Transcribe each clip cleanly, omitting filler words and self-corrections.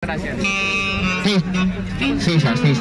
Gracias. Sí.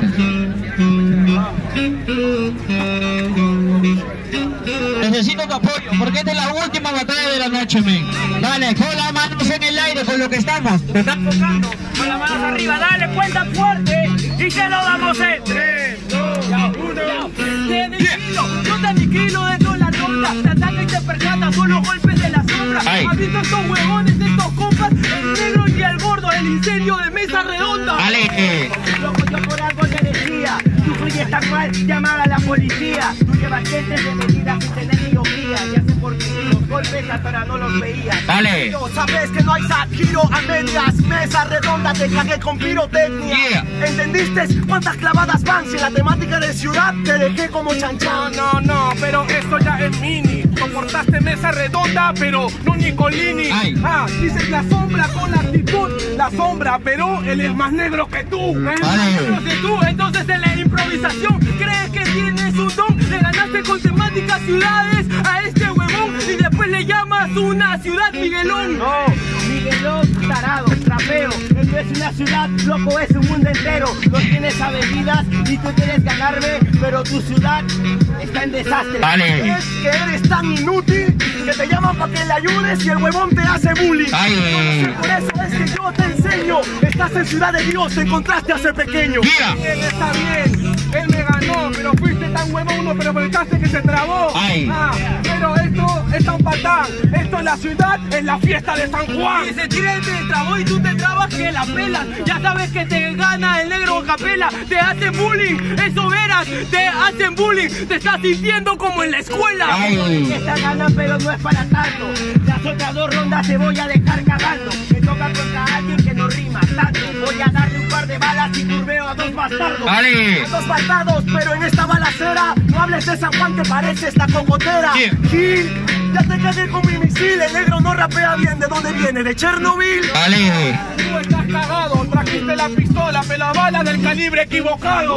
Necesito tu apoyo, porque esta es la última batalla de la noche, men. Dale, con las manos en el aire, con lo que estamos. Te están tocando, con las manos arriba, dale, cuenta fuerte. Y se lo damos en 3, 2, 1. Te aniquilo, yo te aniquilo dentro de la ronda. Te ataca y te percata, son los golpes de la sombra. ¿Has visto estos huevones, estos compas? El negro y el gordo, el incendio de mesa redonda. Dale. Loco, yo por algo te decía, tú fluyes tan mal, llamar a la policía. Tú llevas gente de medidas sin tener ni guía. Ya sé por qué los golpes hasta ahora no los veía. Dale. Sabes que no hay giro a medias, mesa redonda, te cagué con pirotecnia. Yeah. ¿Entendiste cuántas clavadas van? Si la temática de ciudad te dejé como chanchan. No, pero esto ya es mini. Soportaste mesa redonda, pero no Nicolini. Ay. Dices la sombra con la actitud, la sombra, pero él es más negro que tú. Es más negro que tú, entonces en la improvisación crees que tienes un don. Le ganaste con temáticas ciudades a este huevón y después le llamas una ciudad Miguelón. No, Miguelón tarado, trapeo. Esto es una ciudad, loco, es un mundo entero. No tienes avenidas y tú quieres ganarme, pero tu ciudad está en desastre. Vale. Es que eres tan inútil que te llaman para que le ayudes y el huevón te hace bullying. Ay. Por eso es que yo te enseño. Estás en Ciudad de Dios, te encontraste a ser pequeño. Yeah. Él está bien, él me ganó, pero fuiste tan huevón, pero pensaste que se trabó. Ay. Pero esto es tan patán. Esto es la ciudad, es la fiesta de San Juan. Y se tira te trabó y tú te trabas que la pelas. Ya sabes que te gana el negro capela. Te hacen bullying, eso verás. Te hacen bullying, te estás sintiendo como en la escuela. Ay. Esta gana pero no es para tanto. Las otras 2 rondas te voy a dejar cagando. Me toca contra alguien que no rima tanto. Voy a darle un par de balas y turbeo a 2 bastardos. Dale. A 2 bastardos, pero en esta balacera no hables de San Juan, te parece esta cocotera. Gil, ya te cagué con mi misil. El negro no rapea bien. ¿De dónde viene? ¿De Chernobyl? Dale. Tú estás cagado, trajiste la pistola, pero la bala del calibre equivocado.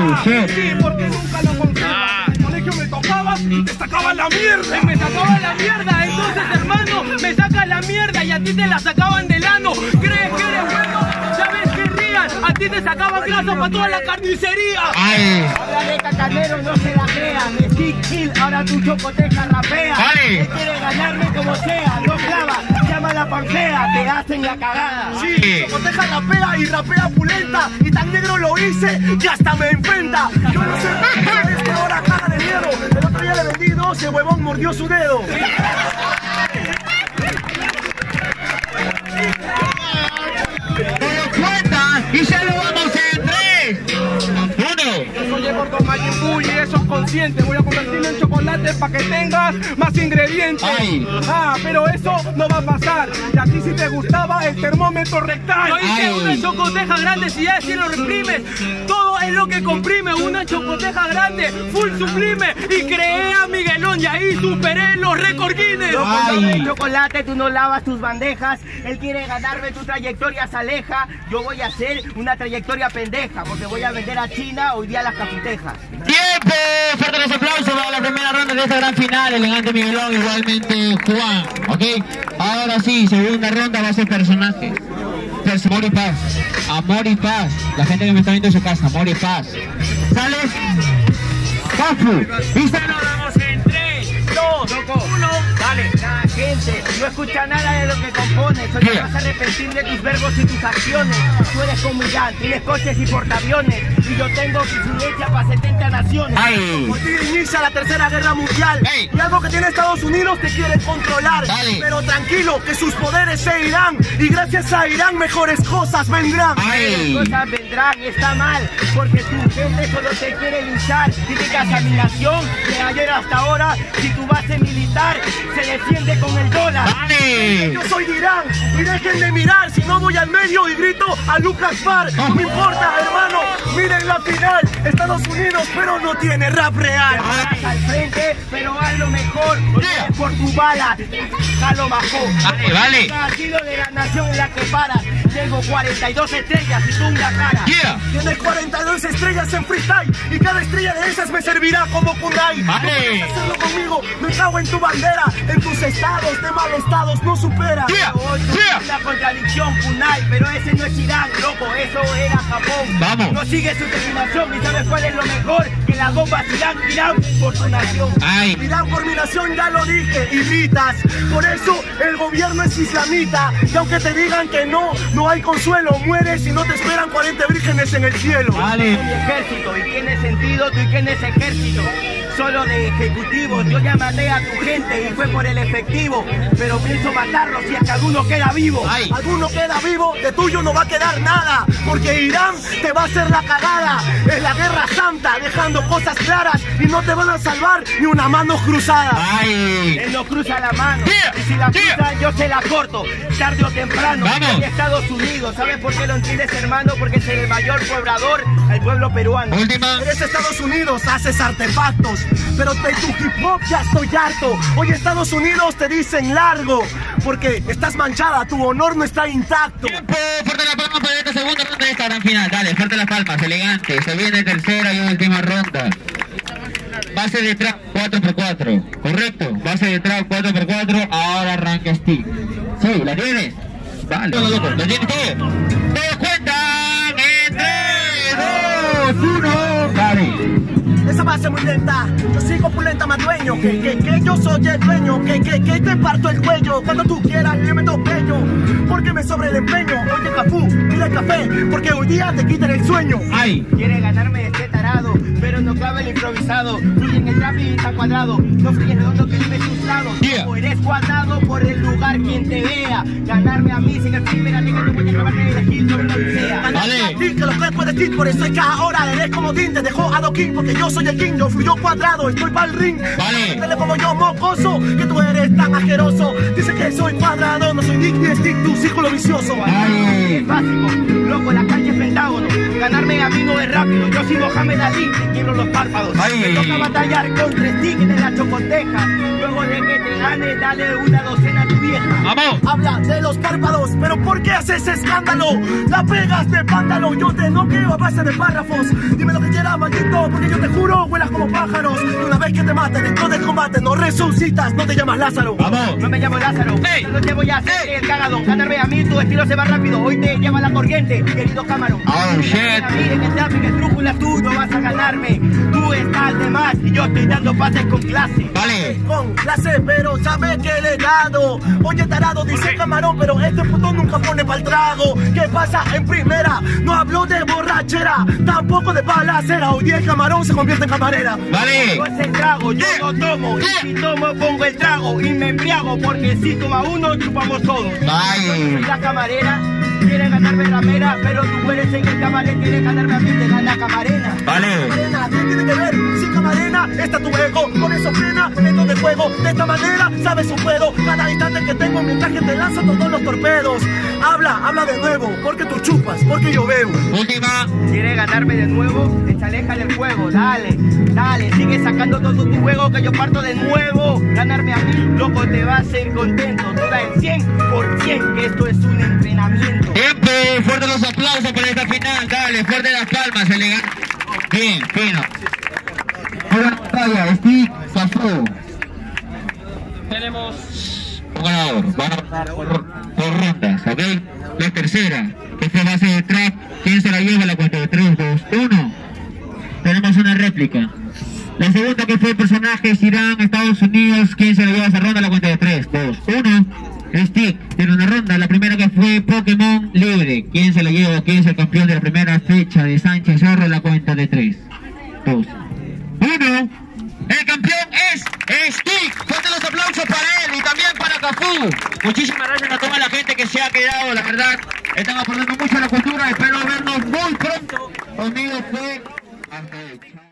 Sí, porque nunca lo conservas. En el colegio me tocabas y te sacaban la mierda. Y me sacaban la mierda, entonces hermano, me sacan la mierda y a ti te la sacaban del ano. ¿Crees que eres bueno? ¿Sabes que rían? A ti te sacaban grasa para toda la carnicería. Ay. Habla de cacanero, no se la crean. Stick Hill, ahora tu chocoteca rapea. Dale. Él quiere ganarme como sea, no clava, llama la panflea, te hacen la cagada. Sí. Chocoteca rapea y rapea pulenta. Y tan negro lo hice que hasta me enfrenta. Yo no sé por qué es que ahora cara de miedo. El otro día le vendí 2 y el huevón mordió su dedo. Cuenta y se lo vamos en 3, 1. Yo soy el gordo Majin Buu y eso es consciente. Voy a convertirlo en chocolate para que tengas más ingredientes. Ay. Pero eso no va a pasar. Y a ti si te gustaba el termómetro rectal. Yo hice una chocoteja grande, si ya si lo reprimes. Todo es lo que comprime. Una chocoteja grande, full sublime. Y creé a Miguelón y ahí superé los récord Guinness. Ay. Chocolate, tú no lavas tus bandejas. Él quiere ganarme, tu trayectoria se aleja. Yo voy a hacer una trayectoria pendeja, porque voy a vender a China hoy día las caputejas. ¡Tiempo! Fuerte los aplausos para la primera ronda de esta gran final. Elegante Miguelón, igualmente Juan. ¿Ok? Ahora sí, segunda ronda va a ser personaje. Amor y paz. Amor y paz. La gente que me está viendo en su casa, amor y paz. ¿Sales? Cafu. Y se lo damos en 3, 2, 1. Dale. La gente no escucha nada de lo que compones. Hoy te vas a arrepentir de tus verbos y tus acciones. Tú eres como Irán, tienes coches y portaaviones. Y yo tengo influencia para 70 naciones. Ay. Por ti inicia la tercera guerra mundial. Ey. Y algo que tiene Estados Unidos te quiere controlar. Dale. Pero tranquilo, que sus poderes se irán. Y gracias a Irán mejores cosas vendrán. Ay. Mejores cosas vendrán, está mal. Porque tu gente solo te quiere linchar. Típica examinación de ayer hasta ahora. Si tu base militar se defiende con el dólar. Dale. Yo soy de Irán y dejen de mirar. Si no voy al medio y grito a Lucas Bar. No me importa, hermano. Miren la final. Estados Unidos, pero no tiene rap real. Vas al frente, pero haz lo mejor. Por tu bala, jalo bajó. Vale, vale. Partido de la nación en la que paras. Tengo 42 estrellas y tú una cara. Yeah. Tienes 42 estrellas en freestyle y cada estrella de esas me servirá como kunai. Vale. No puedes hacerlo conmigo, me cago en tu bandera, en tus estados. estados, de mal estados no supera. Una contradicción, Kunai, pero ese no es Irán, loco, eso era Japón. Vamos. No sigue su designación y sabes cuál es lo mejor, que las bombas Irán por su nación. Ay. Irán por mi nación, ya lo dije, imitas. Por eso el gobierno es islamita. Y aunque te digan que no hay consuelo, mueres y no te esperan 40 vírgenes en el cielo. Vale. Mi ejército, ¿y quién es sentido? ¿Tú y quién es ejército? Solo de ejecutivos, yo ya maté a tu gente y fue por el efectivo, pero pienso matarlo si es que alguno queda vivo. Ay. Alguno queda vivo, de tuyo no va a quedar nada, porque Irán te va a hacer la cagada. Es la guerra santa, dejando cosas claras y no te van a salvar ni una mano cruzada. Ay. Él no cruza la mano, y si la cruza yo se la corto, tarde o temprano. Vamos. Y Estados Unidos, ¿sabes por qué lo entiendes, hermano? Porque es el mayor poblador al pueblo peruano. Última. Eres Estados Unidos, haces artefactos, pero de tu hip hop ya estoy harto. Hoy Estados Unidos te dicen largo, porque estás manchada, tu honor no está intacto. Tiempo, fuerte la palma para esta segunda ronda de esta gran final. Dale, fuerte las palmas, elegante. Se viene tercera y última ronda. Base de trap 4x4, correcto. Base de trap 4x4, ahora arranca stick. Sí, ¿la tienes? Vale, loco, ¿lo tienes todo? Todos cuentan en 3, 2, 1, dale. Esa base muy lenta, yo sigo pulenta más dueño, que yo soy el dueño, que te parto el cuello, cuando tú quieras le meto peño, porque me sobra el empeño. Oye Cafú, mira el café, porque hoy día te quitan el sueño. Ay. Quiere ganarme este tarado, pero no clava el improvisado, fluye en el trap y está cuadrado, no fluye redondo que vive sus lados. Yeah. O eres cuadrado por el lugar quien te vea, ganarme a mí sin el primer que te voy a acabarme de elegir sobre lo que sea. Vale. A ti, que lo que puedes decir, por eso es que ahora eres como Din, te dejó adoquín, porque yo soy el king, yo fluyo cuadrado, estoy pa'l ring. Vale. Dale como yo, mocoso, que tú eres tan asqueroso. Dice que soy cuadrado, no soy Nick ni Stick, tu círculo vicioso. Ay. Es básico, loco, la cancha es pentágono. Ganarme a mí no es rápido, yo soy Mohamed Ali, te quiebro los párpados. Ay. Me toca batallar contra Stick de la chocoteja. Luego de que te gane, dale una docena a tu vieja. Vamos. Habla de los párpados, pero ¿por qué haces escándalo? La pegas de vándalo, yo te noqueo a base de párrafos. Dime lo que quieras, maldito, porque yo te juro, vuelas como pájaros. Y una vez que te maten dentro del combate, no resucitas, no te llamas Lázaro. Vamos. No me llamo Lázaro, Ey. no te voy a hacer el cagadón. Ganarme a mí, tu estilo se va rápido, hoy te lleva la corriente, querido Camarón. Oh, shit. A mí en el trap, en el trújula, tú no vas a ganarme. Tú estás de más y yo estoy dando pases con clase. Vale. Con clase, pero sabes que le he dado. Oye, tarado, dice Camarón, pero este puto nunca pone pa'l trago. ¿Qué pasa en primera? No hablo de borrachera, tampoco de balacera. Hoy día el Camarón se convierte en camarera. Vale. Yo ese trago, yo no tomo. Y si tomo, pongo el trago y me embriago, porque si toma uno, chupamos todos. Bye. La camarera quiere ganarme ramera, pero tú eres en el camarero, quieres ganarme a mí, te gana camarena. Vale. Camarena, ¿qué tiene que ver? Sin camarena está tu ego, con eso frena dentro del juego. De esta manera, sabes un puedo, cada instante que tengo mientras que te lanzo todos los torpedos. Habla de nuevo, porque tú chupas, porque yo veo. Última. ¿Quieres ganarme de nuevo? Aleja del juego, dale, sigue sacando todo tu juego que yo parto de nuevo. Ganarme a mí, loco, te va a hacer contento. Tú da el 100%, que esto es un entrenamiento. Tiempo, fuerte los aplausos para esta final, dale, fuerte las palmas, elegante. Bien, fino. Buena batalla, Stick, Cafú. Tenemos un ganador, vamos a pasar por rondas, ¿ok? La tercera, que fue base de trap, ¿quién se la lleva? La cuenta de 3, 2, 1. Tenemos una réplica. La segunda que fue personajes Irán, Estados Unidos, ¿quién se la lleva esa ronda? La cuenta de 3, 2, 1. Stick tiene una ronda, la primera que fue Pokémon Libre. ¿Quién se la lleva? ¿Quién es el campeón de la primera fecha de Sánchez Zorro? La cuenta de 3, 2, 1. El campeón es Stick. Fuerte los aplausos para él y también para Cafú. Muchísimas gracias a toda la gente que se ha quedado, la verdad. Están aportando mucho a la cultura. Espero vernos muy pronto. Conmigo fue...